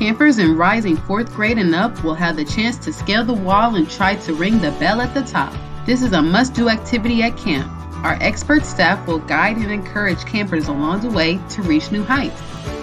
Campers in rising 4th grade and up will have the chance to scale the wall and try to ring the bell at the top. This is a must-do activity at camp. Our expert staff will guide and encourage campers along the way to reach new heights.